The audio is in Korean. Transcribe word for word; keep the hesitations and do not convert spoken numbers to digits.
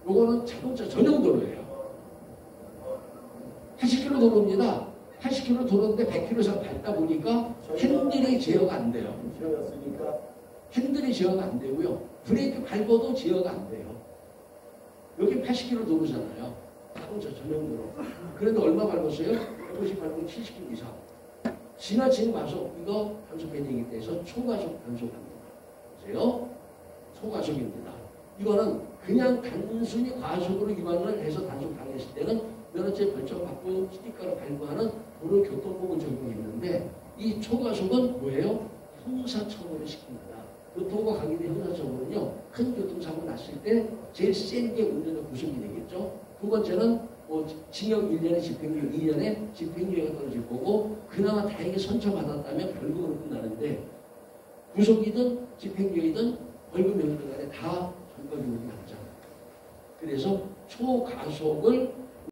요거는 자동차 전용 도로예요. 팔십 킬로미터 도로입니다. 팔십 킬로미터 도로인데 백 킬로미터 이상 밟다 보니까 핸들이 제어가 안 돼요. 핸들이 제어가 안 되고요. 브레이크 밟아도 제어가 안 돼요. 여기 팔십 킬로미터 도로잖아요. 자동차 전용 도로. 그런데 얼마 밟았어요? 백오십 밟고 칠십 킬로미터 이상. 지나치는 과속, 이거 단속 변경이 돼서 초과속 단속합니다. 보세요. 초과속입니다. 이거는 그냥 단순히 과속으로 위반을 해서 단속 당했을 때는 면허죄 벌점받고 스티커를 발부하는 도로교통법을 적용했는데 이 초과속은 뭐예요? 형사처벌을 시킵니다. 교통과 관계된 형사처벌은요, 큰 교통사고 났을 때 제일 센 게 운전자 구속이 되겠죠. 두 번째는 뭐 징역 일 년에 집행유예 이 년에 집행유예가 떨어질 거고, 그나마 다행히 선처받았다면 벌금으로 끝나는데, 구속이든 집행유예이든 벌금이든 간에 다 전과적으로 나오잖아요. 그래서 초과속을